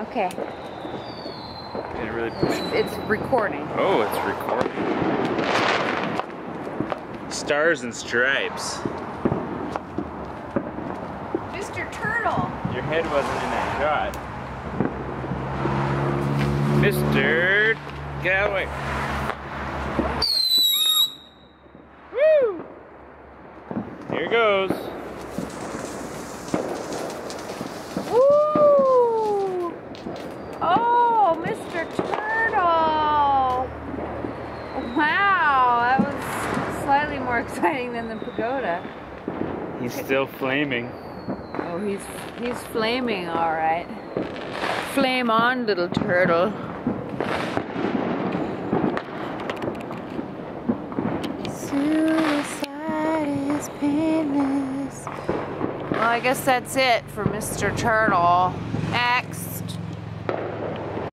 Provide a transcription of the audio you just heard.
Okay. Can it really push? It's recording. Oh, it's recording. Stars and stripes. Mr. Turtle. Your head wasn't in that shot. Mr. Galway. Woo! Here goes. Woo! Oh, Mr. Turtle! Wow, that was slightly more exciting than the pagoda. He's still flaming. Oh, he's flaming, all right. Flame on, little turtle. Suicide is painless. Well, I guess that's it for Mr. Turtle.